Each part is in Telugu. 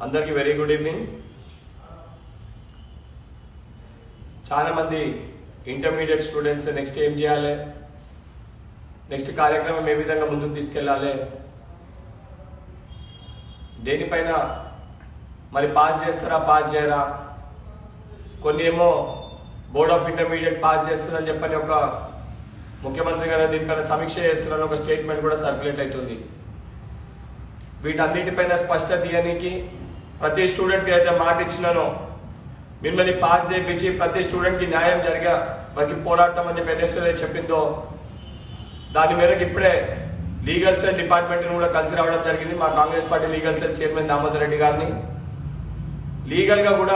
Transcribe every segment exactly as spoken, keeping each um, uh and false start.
అందరికీ వెరీ గుడ్ ఈవినింగ్. చాలా మంది ఇంటర్మీడియట్ స్టూడెంట్స్ నెక్స్ట్ ఏం చేయాలి, నెక్స్ట్ కార్యక్రమం ఏ విధంగా ముందుకు తీసుకెళ్ళాలి, దేనిపైన మరి పాస్ చేస్తారా పాస్ చేయరా, కొన్ని ఏమో బోర్డ్ ఆఫ్ ఇంటర్మీడియట్ పాస్ చేస్తుందని చెప్పని ఒక ముఖ్యమంత్రి గారు దీనిపైన సమీక్ష చేస్తున్నారని ఒక స్టేట్మెంట్ కూడా సర్క్యులేట్ అవుతుంది. వీటన్నిటిపైన స్పష్టత ఇవ్వడానికి ప్రతి స్టూడెంట్కి అయితే మాట ఇచ్చినానో మిమ్మల్ని పాస్ చేయించి ప్రతి స్టూడెంట్కి న్యాయం జరిగా వారికి పోరాడతామని చెప్పి ఎన్ఎస్ఏ చెప్పిందో దాని మేరకు ఇప్పుడే లీగల్ సెల్ డిపార్ట్మెంట్ని కూడా కలిసి రావడం జరిగింది. మా Congress party legal cell chairman Damodar Reddy గారిని లీగల్గా కూడా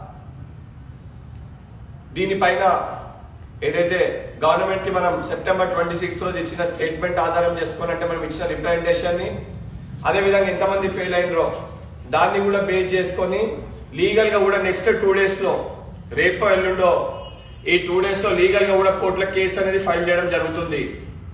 దీనిపైన ఏదైతే గవర్నమెంట్కి మనం సెప్టెంబర్ ట్వంటీ సిక్స్త్ రోజు ఇచ్చిన స్టేట్మెంట్ ఆధారం చేసుకోవాలంటే మనం ఇచ్చిన రిప్రజెంటేషన్ని అదేవిధంగా ఎంతమంది ఫెయిల్ అయినరో దాన్ని కూడా బేస్ చేసుకొని లీగల్గా కూడా నెక్స్ట్ టూ డేస్లో రేపో ఎల్లుండో ఈ టూ డేస్లో లీగల్గా కూడా కోర్టుల కేసు అనేది ఫైల్ చేయడం జరుగుతుంది.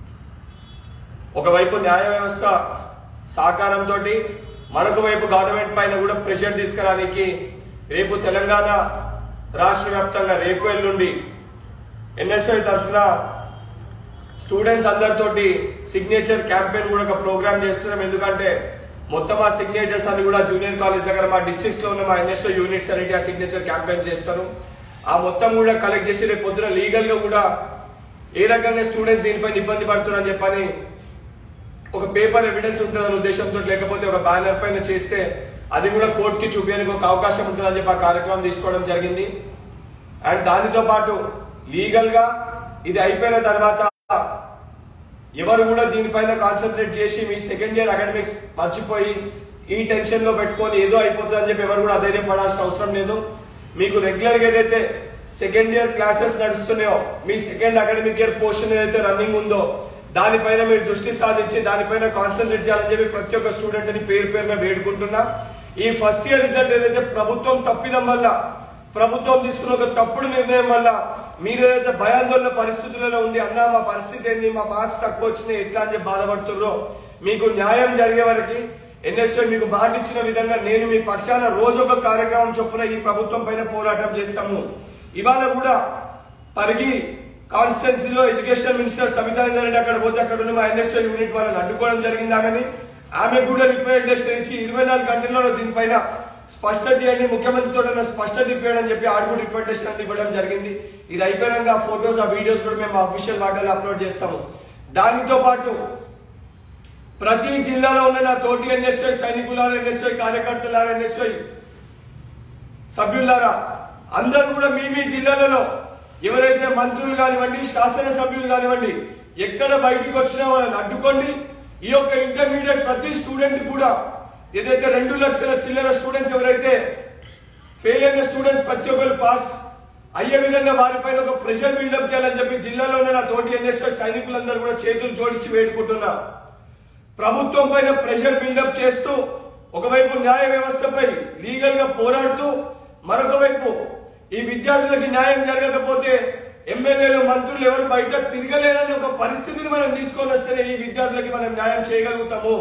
ఒకవైపు న్యాయ వ్యవస్థ సహకారంతో మరొక వైపు గవర్నమెంట్ పైన కూడా ప్రెషర్ తీసుకురానికి రేపు తెలంగాణ రాష్ట్ర వ్యాప్తంగా రేపు ఎల్లుండి ఎన్ఎస్ఐ తరఫున స్టూడెంట్స్ అందరితోటి సిగ్నేచర్ క్యాంపెయిన్ కూడా ఒక ప్రోగ్రామ్ చేస్తున్నాం. ఎందుకంటే మొత్తం ఆ సిగ్నేచర్స్ అన్ని కూడా జూనియర్ కాలేజ్ దగ్గర మా డిస్ట్రిక్ట్స్ లో ఉన్న మా ఎన్ఎస్ఓ యూనిట్స్ అనేది ఆ సిగ్నేచర్ క్యాంపెయిన్ చేస్తారు. ఆ మొత్తం కూడా కలెక్ట్ చేసి రేపు పొద్దున లీగల్ గా కూడా ఏ రకంగా స్టూడెంట్స్ దీనిపైన ఇబ్బంది పడుతున్నారని చెప్పని ఒక పేపర్ ఎవిడెన్స్ ఉంటుందని ఉద్దేశంతో, లేకపోతే ఒక బ్యానర్ పైన చేస్తే అది కూడా కోర్టుకి చూపించడానికి ఒక అవకాశం ఉంటుందని చెప్పి ఆ కార్యక్రమం తీసుకోవడం జరిగింది. అండ్ దానితో పాటు లీగల్ గా ఇది అయిపోయిన తర్వాత ఎవరు కూడా దీనిపైన కాన్సన్ట్రేట్ చేసి మీ సెకండ్ ఇయర్ అకాడమిక్స్ మర్చిపోయి ఈ టెన్షన్ లో పెట్టుకొని ఏదో అయిపోతుంది అని చెప్పి ఎవరు కూడా అధైర్యపడాల్సిన అవసరం లేదు. మీకు రెగ్యులర్ గా ఏదైతే సెకండ్ ఇయర్ క్లాసెస్ నడుస్తున్నాయో మీ సెకండ్ అకాడమిక్ ఇయర్ పోర్షన్ ఏదైతే రన్నింగ్ ఉందో దానిపైన మీరు దృష్టి సాధించి దానిపైన కాన్సన్ట్రేట్ చేయాలని చెప్పి ప్రతి ఒక్క స్టూడెంట్ అని పేరు పేరున వేడుకుంటున్నా. ఈ ఫస్ట్ ఇయర్ రిజల్ట్ ఏదైతే ప్రభుత్వం తప్పిదం వల్ల ప్రభుత్వం తీసుకున్న ఒక తప్పుడు నిర్ణయం వల్ల మీరు ఏదైతే భయాందోళన పరిస్థితులలో ఉండి అన్నా మా పరిస్థితి ఏంది, మా మార్క్స్ తక్కువ వచ్చినాయి ఎట్లా అని చెప్పి బాధపడుతున్నారో మీకు న్యాయం జరిగే వరకు ఎన్ఎస్ఓ మీకు మాట ఇచ్చిన విధంగా నేను మీ పక్షాన రోజు ఒక కార్యక్రమం చొప్పున ఈ ప్రభుత్వం పైన పోరాటం చేస్తాము. ఇవాళ కూడా పరిగి కాన్స్టిట్యున్సీలో ఎడ్యుకేషన్ మినిస్టర్ సబితానంద రెడ్డి అక్కడ పోతే అక్కడ ఉన్న మా ఎన్ఎస్ఓ యూనిట్ వాళ్ళని అడ్డుకోవడం జరిగిందా కానీ ఆమె కూడా రిప్రజెంటేషన్ ఇచ్చి ఇరవై నాలుగు గంటల్లో దీనిపైన స్పష్టత ఇవ్వండి, ముఖ్యమంత్రితో స్పష్టత ఇప్పించడం అని చెప్పి ఆడు కూడా రిప్రజెంటేషన్ అంది ఇవ్వడం జరిగింది. ఇది అయిపోయినాక ఆ ఫొటోస్ ఆ వీడియోస్ కూడా మేము అఫీషియల్ వాటిలో అప్లోడ్ చేస్తాము. దానితో పాటు ప్రతి జిల్లాలో ఉన్న నా తోటి ఎన్ఎస్ఐ సైనికులారా, ఎన్ఎస్ఐ కార్యకర్తలారా, ఎన్ఎస్ఐ సభ్యులారా అందరూ కూడా మీ మీ జిల్లాలలో ఎవరైతే మంత్రులు కానివ్వండి, శాసనసభ్యులు కానివ్వండి ఎక్కడ బయటికి వచ్చినా వాళ్ళని అడ్డుకోండి. ఈ యొక్క ఇంటర్మీడియట్ ప్రతి స్టూడెంట్ కూడా ఏదైతే రెండు లక్షల చిల్లర స్టూడెంట్స్ ఎవరైతే ఫెయిల్ అయిన స్టూడెంట్స్ ప్రతి ఒక్కరు పాస్ అయ్యే విధంగా వారిపైన ఒక ప్రెషర్ బిల్డప్ చేయాలని చెప్పి జిల్లాలో ఉన్న నా తోటి ఎన్ఎస్ఐ సైనికులందరూ కూడా చేతులు జోడించి వేడుకుంటున్నా. ప్రభుత్వం పైన ప్రెషర్ బిల్డప్ చేస్తూ ఒకవైపు న్యాయ వ్యవస్థపై లీగల్ గా పోరాడుతూ మరొక వైపు ఈ విద్యార్థులకి న్యాయం జరగకపోతే ఎమ్మెల్యేలు మంత్రులు ఎవరు బయట తిరగలేరని ఒక పరిస్థితిని మనం తీసుకొని వస్తేనే ఈ విద్యార్థులకి మనం న్యాయం చేయగలుగుతాము.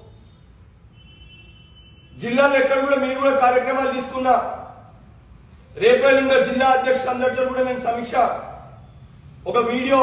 జిల్లాలో ఎక్కడ కూడా మీరు కూడా కార్యక్రమాలు తీసుకున్నా రేపేళ్ళున్న జిల్లా అధ్యక్షులందరితో కూడా నేను సమీక్ష ఒక వీడియో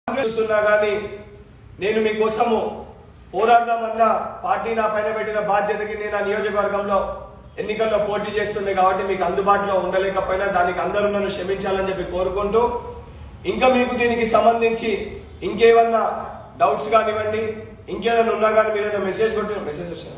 చూస్తున్నా కానీ నేను మీకోసము పోరాడదామన్న పార్టీ నా పైన పెట్టిన బాధ్యతకి నేను ఆ నియోజకవర్గంలో ఎన్నికల్లో పోటీ చేస్తుంది కాబట్టి మీకు అందుబాటులో ఉండలేకపోయినా దానికి అందరూ నన్ను క్షమించాలని చెప్పి కోరుకుంటూ, ఇంకా మీకు దీనికి సంబంధించి ఇంకేమన్నా డౌట్స్ కానివ్వండి, ఇంకేదైనా ఉన్నా కానీ మీరు ఏదైనా మెసేజ్ కొట్టిన మెసేజ్ వచ్చారు.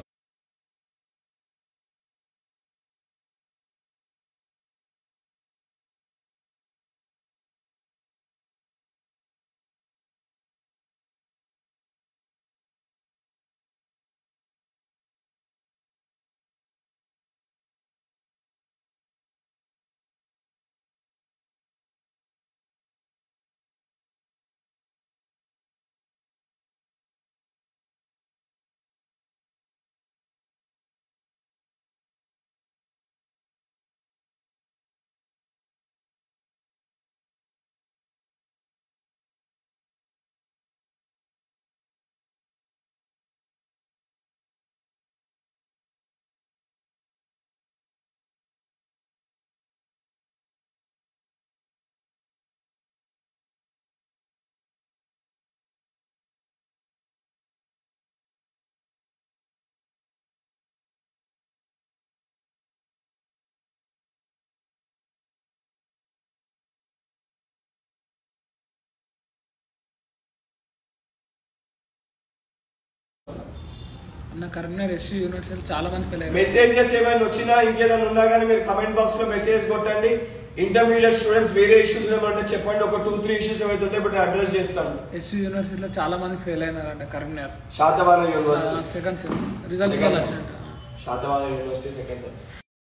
అన్న కరీంనగర్ ఎస్సీ యూనివర్సిటీ చాలా మంది ఫెయిల్ అయ్యారు. మెసేజెస్ ఏమైనా వచ్చినా ఇంకేదైనా ఉన్నా కానీ మీరు కమెంట్ బాక్స్ లో మెసేజ్ కొట్టండి. ఇంటర్మీడియట్ స్టూడెంట్స్ వేరే ఇష్యూస్ ఏమంటే చెప్పండి, ఒక టూ త్రీ ఇష్యూస్ ఏమైతే ఇప్పుడు అడ్రస్ చేస్తాం. ఎస్సీ యూనివర్సిటీలో చాలా మంది ఫెయిల్ అయినారంట Karimnagar. Satavahana university second sem results Satavahana university second sem.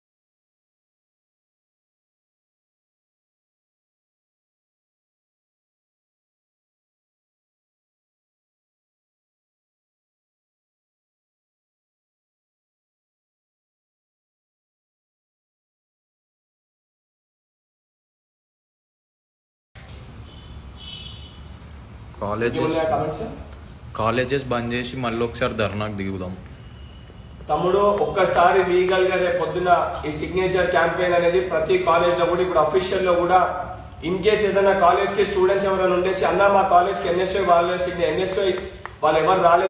Colleges బంద్ చేసి మళ్ళీ ఒకసారి ధర్నాకు దిగుదాం. తమ్ముడు ఒక్కసారి లీగల్ గా రేపు పొద్దున ఈ సిగ్నేచర్ క్యాంపెయిన్ అనేది ప్రతి కాలేజ్ లో కూడా ఇప్పుడు అఫీషియల్ లో కూడా ఇన్ కేసు ఏదైనా కాలేజ్ కి స్టూడెంట్స్ ఎవరైనా ఉండేసి అన్న మా కాలేజ్ కి ఎన్ఎస్ఓ వాళ్ళ ఎన్ఎస్ఓ వాళ్ళు ఎవరు రాలేదు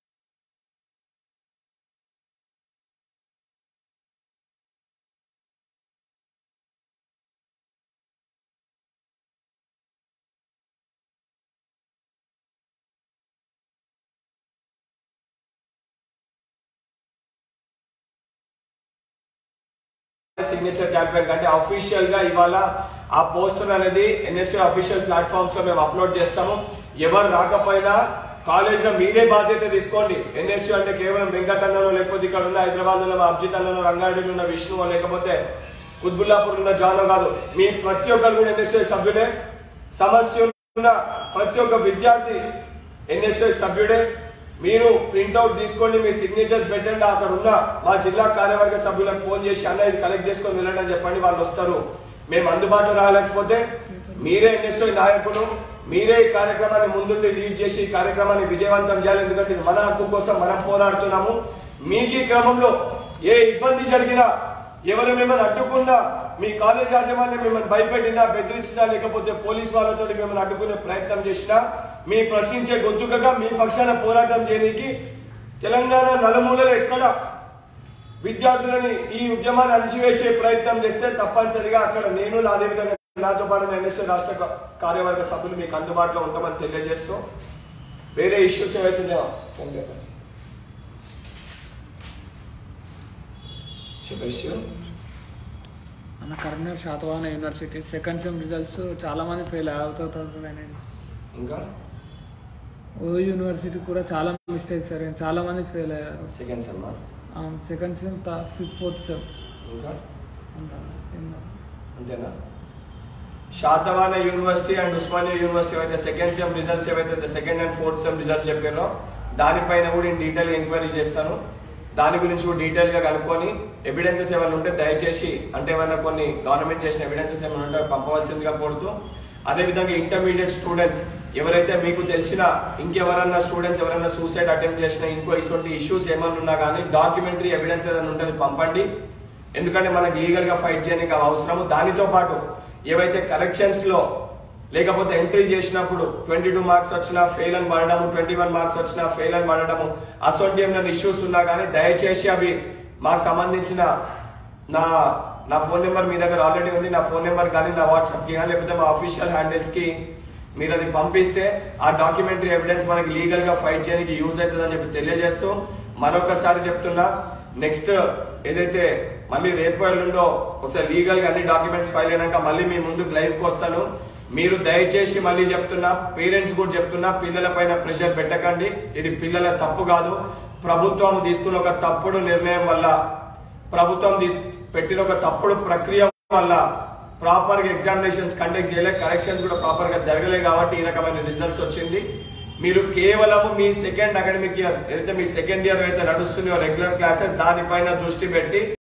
సిగ్నేచర్ క్యాంపెయిన్ కంటే అఫీషియల్ గా ఇవాళ ఆ పోస్టర్ అనేది ఎన్ఎస్ఏ అఫీషియల్ ప్లాట్ఫామ్స్ లో మేము అప్లోడ్ చేస్తాము. ఎవరు రాకపోయినా కాలేజ్ లో మీరే బాధ్యత తీసుకోండి. ఎన్ఎస్యూ అంటే కేవలం వెంకట్ అన్నో లేకపోతే ఇక్కడ ఉన్న హైదరాబాద్ లో అబ్జిత్ అన్నో రంగారెడ్డిలో ఉన్న విష్ణువో లేకపోతే కుత్బుల్లాపూర్ ఉన్న జానో కాదు, మీ ప్రతి ఒక్కరు కూడా ఎన్ఎస్ఏ సభ్యుడే. సమస్య ఉన్న ప్రతి ఒక్క విద్యార్థి ఎన్ఎస్ఏ సభ్యుడే. మీరు ప్రింట్అవుట్ తీసుకోండి, మీ సిగ్నేచర్స్ పెట్టండి. అక్కడ ఉన్న మా జిల్లా కార్యవర్గ సభ్యులకు ఫోన్ చేసి అన్న ఇది కలెక్ట్ చేసుకొని వెళ్ళండి అని చెప్పండి, వాళ్ళు వస్తారు. మేము అందుబాటులో రాలేకపోతే మీరే ఎన్ఎస్ఐ నాయకులు, మీరే ఈ కార్యక్రమాన్ని ముందుండి లీడ్ చేసి ఈ కార్యక్రమాన్ని విజయవంతం చేయాలి. ఎందుకంటే మన హక్కు కోసం మనం పోరాడుతున్నాము. మీకు ఈ క్రమంలో ఏ ఇబ్బంది జరిగినా, ఎవరు మిమ్మల్ని అడ్డుకున్నా, మీ కాలేజ్ యాజమాన్యం మిమ్మల్ని భయపెట్టినా, బెదిరించినా, లేకపోతే పోలీస్ వాళ్ళతో మిమ్మల్ని అడ్డుకునే ప్రయత్నం చేసినా, మీ ప్రశ్నించే గొంతుకగా మీ పక్షాన పోరాటం చేయడానికి తెలంగాణ నలుమూలలో ఎక్కడ విద్యార్థులని ఈ ఉద్యమాన్ని అణిచివేసే ప్రయత్నం చేస్తే తప్పనిసరిగా అక్కడ నేను అదేవిధంగా నాతో పాటు ఎన్ఎస్ఏ రాష్ట్ర కార్యవర్గ సభ్యులు మీకు అందుబాటులో ఉంటామని తెలియజేస్తూ, వేరే ఇష్యూస్ ఏవైతున్నాయో అన్న Karimnagar Satavahana university second sem results చాలా మంది ఫెయిల్ అవుతుంటారు. ఇంకా ఓ యూనివర్సిటీ కూడా చాలా మిస్టేక్స్ సార్, చాలా మంది ఫెయిల్ అయ్యారు. Second sem second sem fifth fourth sem ఇంకా అంతేనా? Satavahana university and Osmania university అయితే సెకండ్ సెమ్ రిజల్ట్స్ ఏవైతే second and fourth sem results చెప్పారో దానిపైన కూడా నేను డీటెయిల్ ఎంక్వైరీ చేస్తాను. దాని గురించి కూడా డీటెయిల్ గా కనుక్కొని ఎవిడెన్సెస్ ఏమైనా ఉంటే దయచేసి, అంటే ఏమైనా కొన్ని గవర్నమెంట్ చేసిన ఎవిడెన్సెస్ ఏమైనా ఉంటే పంపవలసిందిగా కోరుతూ, అదేవిధంగా ఇంటర్మీడియట్ స్టూడెంట్స్ ఎవరైతే మీకు తెలిసిన ఇంకెవరన్నా స్టూడెంట్స్ ఎవరైనా సూసైడ్ అటెంప్ట్ చేసిన ఇంకో ఇటువంటి ఇష్యూస్ ఏమైనా ఉన్నా కానీ డాక్యుమెంటరీ ఎవిడెన్స్ ఏదైనా ఉంటే పంపండి. ఎందుకంటే మనకు లీగల్ గా ఫైట్ చేయడానికి అవసరము. దానితో పాటు ఏవైతే కలెక్షన్స్ లో లేకపోతే ఎంట్రీ చేసినప్పుడు ట్వంటీ టూ మార్క్స్ వచ్చినా ఫెయిల్ అని పడడము, ట్వంటీ వన్ మార్క్స్ వచ్చినా ఫెయిల్ అని పడడము, అసోంటి ఏమైనా ఇష్యూస్ ఉన్నా కానీ దయచేసి అవి మాకు సంబంధించిన నా నా ఫోన్ నెంబర్ మీ దగ్గర ఆల్రెడీ ఉంది, నా ఫోన్ నెంబర్ కానీ నా వాట్సాప్కి కానీ లేకపోతే మా అఫీషియల్ హ్యాండిల్స్కి మీరు అది పంపిస్తే ఆ డాక్యుమెంటరీ ఎవిడెన్స్ మనకి లీగల్ గా ఫైట్ చేయడానికి యూజ్ అవుతుంది అని చెప్పి తెలియజేస్తూ మరొకసారి చెప్తున్నా, నెక్స్ట్ ఏదైతే మళ్ళీ రేపు ఎల్లుండో ఒకసారి లీగల్ గా అన్ని డాక్యుమెంట్స్ ఫైల్ అయినాక మళ్ళీ మీ ముందుకు లైవ్ కి వస్తాను. మీరు దయచేసి మళ్ళీ చెప్తున్నా, పేరెంట్స్ కూడా చెప్తున్నా, పిల్లల పైన ప్రెషర్ పెట్టకండి. ఇది పిల్లల తప్పు కాదు. ప్రభుత్వం తీసుకున్న ఒక తప్పుడు నిర్ణయం వల్ల, ప్రభుత్వం పెట్టిన ఒక తప్పుడు ప్రక్రియ వల్ల ప్రాపర్ గా ఎగ్జామినేషన్స్ కండక్ట్ చేయలే, కరెక్షన్స్ కూడా ప్రాపర్ గా జరగలే కాబట్టి ఈ రకమైన రిజల్ట్స్ వచ్చింది. మీరు కేవలం మీ సెకండ్ అకాడమిక్ ఇయర్ ఏదైతే మీ సెకండ్ ఇయర్ అయితే నడుస్తున్నాయో రెగ్యులర్ క్లాసెస్ దానిపైన దృష్టి పెట్టి